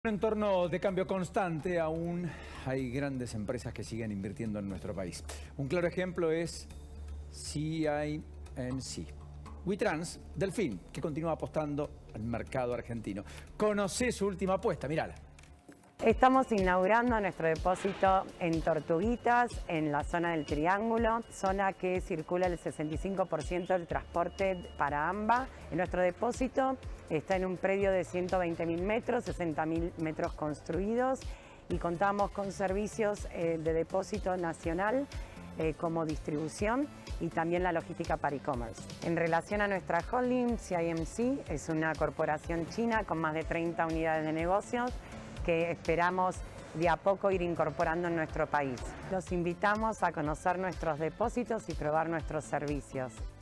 En un entorno de cambio constante, aún hay grandes empresas que siguen invirtiendo en nuestro país. Un claro ejemplo es CIMC. WeTrans, Delfín, que continúa apostando al mercado argentino. Conocé su última apuesta, mírala. Estamos inaugurando nuestro depósito en Tortuguitas, en la zona del Triángulo, zona que circula el 65% del transporte para AMBA. Nuestro depósito está en un predio de 120.000 metros, 60.000 metros construidos, y contamos con servicios de depósito nacional como distribución y también la logística para e-commerce. En relación a nuestra holding, CIMC es una corporación china con más de 30 unidades de negocios que esperamos de a poco ir incorporando en nuestro país. Los invitamos a conocer nuestros depósitos y probar nuestros servicios.